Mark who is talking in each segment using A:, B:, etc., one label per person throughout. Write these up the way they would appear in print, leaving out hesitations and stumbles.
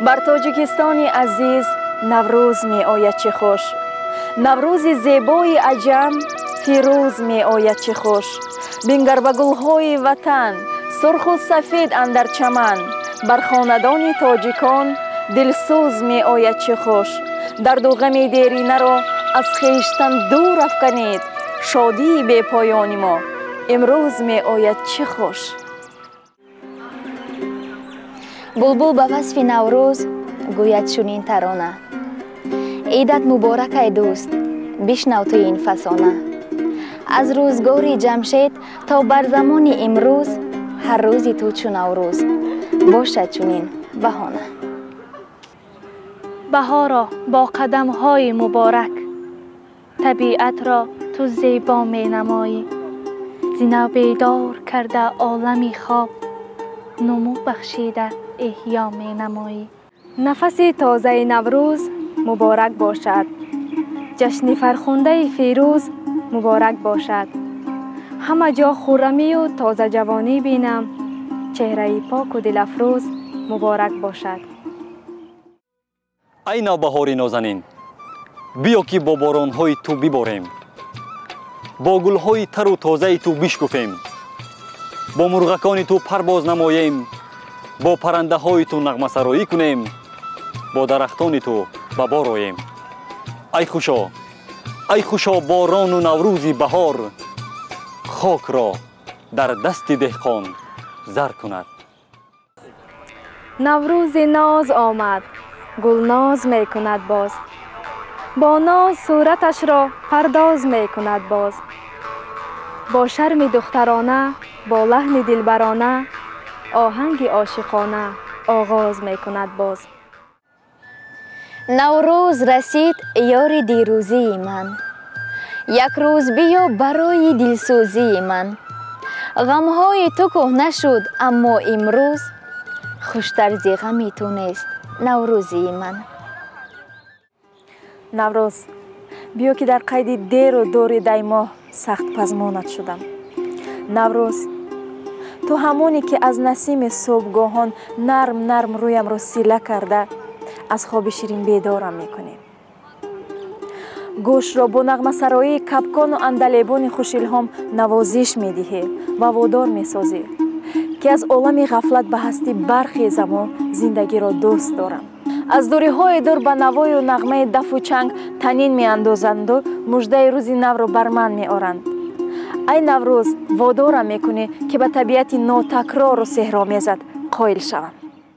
A: بر تاجیکستان عزیز نوروز می آید چه خوش. نوروز زیبای عجم فیروز می آید چه خوش. بنگر به گلهای وطن سرخ و سفید اندر چمن. بر خاندان تاجیکان دلسوز می آید چه خوش. درد و غم دیرینه را از خویشتن دور افکنید. شادی بی پایان ما امروز می آید چه خوش.
B: بلبل به وصف نوروز گوید چنین ترانه: عیدت مبارک ای دوست، بشنو تو این فسانه. از روزگار جمشید تا بر زمان امروز، هر روزی تو چون نوروز باشد چنین بهانه.
C: بهارا با قدم های مبارک، طبیعت را تو زیبا می نمایی. زینه بیدار کرده عالمی خواب، نمو بخشیده احیا می نمایی.
D: نفس تازه نوروز مبارک باشد. جشن فرخنده فیروز مبارک باشد. همه جا خرمی و تازه جوانی بینم. چهره پاک و دل افروز مبارک باشد.
E: ای نوبهاری نازنین، بیا که با بارانهای تو بباریم. با گلهای تر و تازه تو بشکفیم. با مرغکان تو پرواز نماییم. با پرنده های تو نغمه سرایی کنیم. با درختان تو به بار آییم. ای خوشا باران و نوروزی بهار، خاک را در دست دهقان زر کند.
D: نوروز ناز آمد، گلناز می کند باز. با ناز صورتش را پرداز می کند باز. با شرم دخترانه، با لحن دلبرانه، آهنگ عاشقانه آغاز می کند باز.
B: نوروز رسید یار دیروزی من، یک روز بیا برای دلسوزی من. غمهای تو کهنه شد اما امروز، خوشتر ز غم تو نیست نوروزی من.
A: نوروز بیا که در قید دیر و دور دیما سخت پزمانت شدم. نوروز تو همونی که از نسیم صبحگاهان نرم نرم رویم را سیله کرده از خواب شیرین بیدارم میکنی. گوش را با نغمه سرایی کپکان و اندلیبان خوش الهام نوازش میدهی و وادار میسازی که از عالم غفلت به هستی برخیزم و زندگی را دوست دارم. از دوری های دور به نوای و نغمه دف و چنگ تنین می اندازند و مژده روزی نو را بر من می آرند. ای نوروز وادارم میکنی که به طبیعت ناتکرار و سحرآمیزت قایل شوم.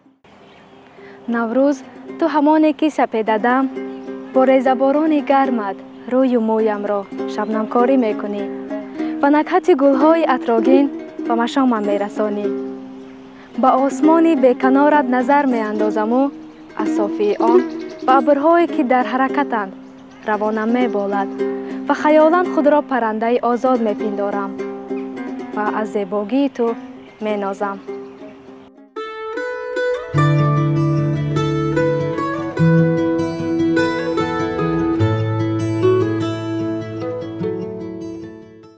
D: نوروز تو همانی که سپیده دم با ریزباران گرمت روی و مویم را شبنم کاری میکنی و نکهت گلهای عطرآگین به مشامم میرسانی. به آسمانی بیکنارت نظر میاندازم و از صافی آن به ابرهایی که در حرکتند روانم میبالد و خیالاً خود را پرنده آزاد میپندارم و از زیبایی تو مینازم.